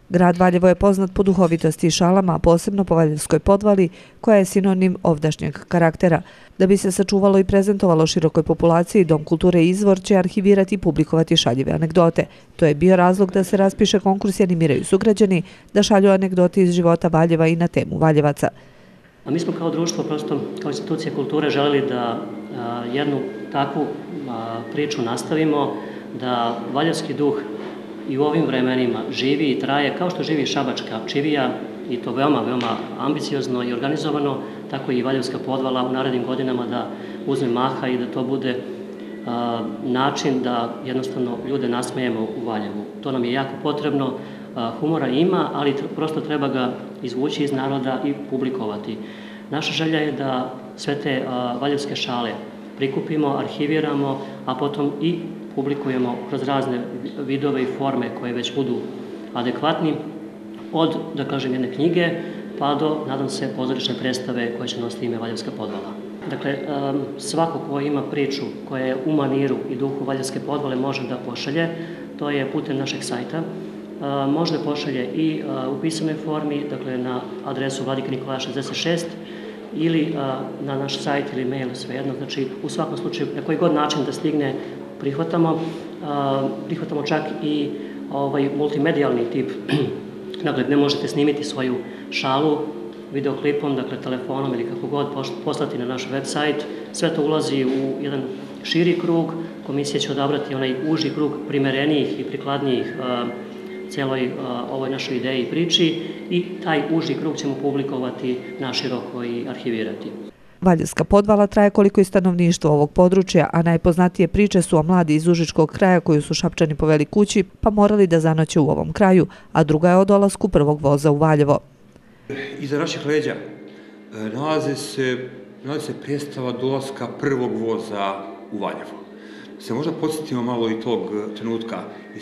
Grad Valjevo je poznat po duhovitosti i šalama, a posebno po Valjevskoj podvali, koja je sinonim ovdašnjeg karaktera. Da bi se sačuvalo i prezentovalo širokoj populaciji, Dom kulture Izvor će arhivirati i publikovati šaljive anegdote. To je bio razlog da se raspiše konkurs i animiraju sugrađani da šalju anegdote iz života Valjeva i na temu Valjevaca. A mi smo kao društvo, prosto kao institucija kulture, želeli da jednu takvu priču nastavimo, da valjevski duh i u ovim vremenima živi i traje kao što živi šabačka čivija, i to veoma, veoma ambiciozno i organizovano, tako i Valjevska podvala u narednim godinama da uzme maha i da to bude način da jednostavno ljude nasmejemo u Valjevu. To nam je jako potrebno, humora ima, ali prosto treba ga izvući iz naroda i publikovati. Naša želja je da sve te valjevske šale prikupimo, arhiviramo, a potom i publikujemo kroz razne vidove i forme koje već budu adekvatni, od, da kažem, jedne knjige, pa do, nadam se, pozorišne predstave koje će nositi ime Valjevska podvala. Dakle, svako ko ima priču koja je u maniru i duhu Valjevske podvale može da pošalje, to je putem našeg sajta. Može da pošalje i u pisanoj formi, dakle na adresu Vladike Nikolaja 66, ili na naš sajt ili mail, svejedno. Znači, u svakom slučaju, na koji god način da stigne, prihvatamo. Prihvatamo čak i multimedijalni tip. Dakle, ne možete snimiti svoju šalu videoklipom, dakle telefonom ili kako god, poslati na naš web sajt. Sve to ulazi u jedan širi krug. Komisija će odabrati onaj uži krug primerenijih i prikladnijih cijeloj ovoj našoj ideji i priči, i taj uži krug ćemo publikovati naširoko i arhivirati. Valjevska podvala traje koliko i stanovništvo ovog područja, a najpoznatije priče su o mladi iz Užičkog kraja koju su Šapčani poveli kući pa morali da zanoće u ovom kraju, a druga je o dolasku prvog voza u Valjevo. Iza naših leđa nalazi se predstava dolaska prvog voza u Valjevo. Se možda podsjetimo malo i tog trenutka iz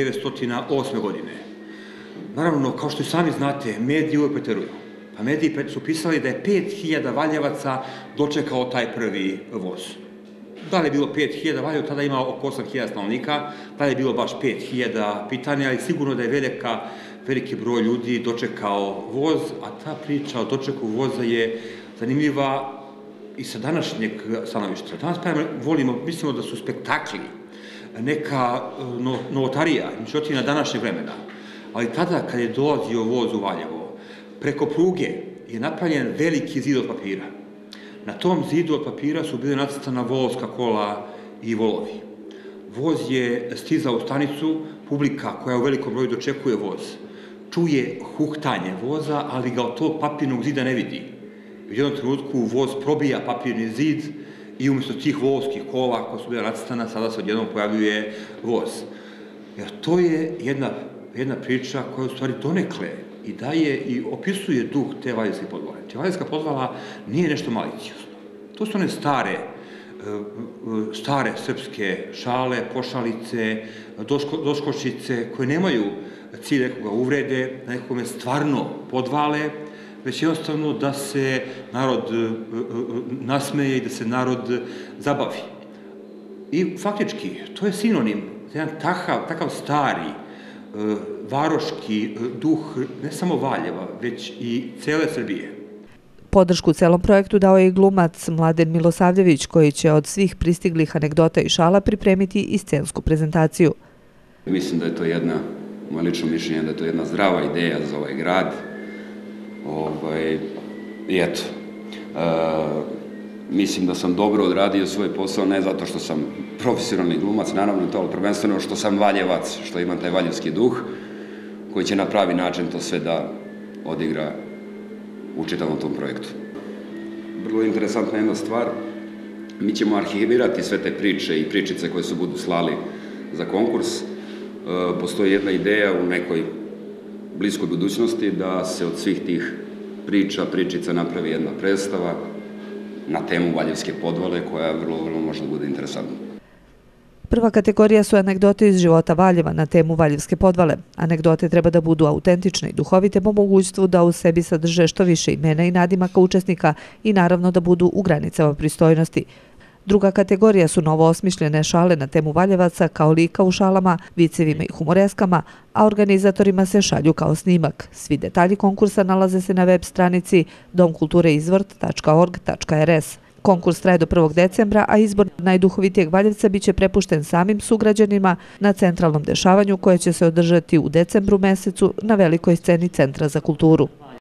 1908. godine. Naravno, kao što i sami znate, mediji uvek preteruju. Pa mediji su pisali da je 5000 Valjevaca dočekao taj prvi voz. Da li je bilo 5000 Valjevaca, tada ima oko 8000 stanovnika, da li je bilo baš 5000 pitanja, ali sigurno da je veliki broj ljudi dočekao voz, a ta priča o dočeku voza je zanimljiva i sa današnjeg stanovišta. Danas mislimo da su spektakli neka novotarija, izmišljotina današnjeg vremena. Ali tada, kad je dolazio voz u Valjevo, preko pruge je napravljen veliki zid od papira. Na tom zidu od papira su bile nacrtana volovska kola i volovi. Voz je stizao u stanicu, publika koja u velikom broju dočekuje voz čuje huktanje voza, ali ga od tog papirnog zida ne vidi. U jednom trenutku voz probija papirni zid i umjesto tih volovskih kola koja su bila nacrtana, sada se odjednom pojavljuje voz. Jer to je jedna priča koja u stvari donekle i daje i opisuje duh te Valjevske podvale. Valjevska podvala nije nešto maliciozno. To su one stare srpske šale, pošalice, doskočice koje nemaju cilj nekoga uvrede, nekome stvarno podvale, već jednostavno da se narod nasmeje i da se narod zabavi. I faktički, to je sinonim za jedan takav stari, varoški duh ne samo Valjeva, već i cele Srbije. Podršku celom projektu dao je i glumac Mladen Milosavljević, koji će od svih pristiglih anegdota i šala pripremiti i scensku prezentaciju. Mislim da je to moje lično mišljenje, da je to jedna zdrava ideja za ovaj grad. I eto, mislim da sam dobro odradio svoj posao, ne zato što sam profesionalni glumac, naravno to, ali prvenstveno što sam Valjevac, što imam taj valjevski duh, koji će na pravi način to sve da odigra u čitavom tom projektu. Vrlo interesantna jedna stvar, mi ćemo arhivirati sve te priče i pričice koje se budu slali za konkurs. Postoji jedna ideja u nekoj bliskoj budućnosti da se od svih tih pričica napravi jedna predstava na temu Valjevske podvale, koja vrlo može da bude interesantna. Prva kategorija su anegdote iz života Valjeva na temu Valjevske podvale. Anegdote treba da budu autentične i duhovite po mogućstvu da u sebi sadrže što više imena i nadimaka učesnika i naravno da budu u granicama pristojnosti. Druga kategorija su novo osmišljene šale na temu Valjevaca kao lika u šalama, vicevima i humoreskama, a organizatorima se šalju kao snimak. Svi detalji konkursa nalaze se na web stranici domkultureizvort.org.rs. Konkurs traje do 1. decembra, a izbor najduhovitijeg Valjevca biće prepušten samim sugrađanima na centralnom dešavanju koje će se održati u decembru mesecu na velikoj sceni Centra za kulturu.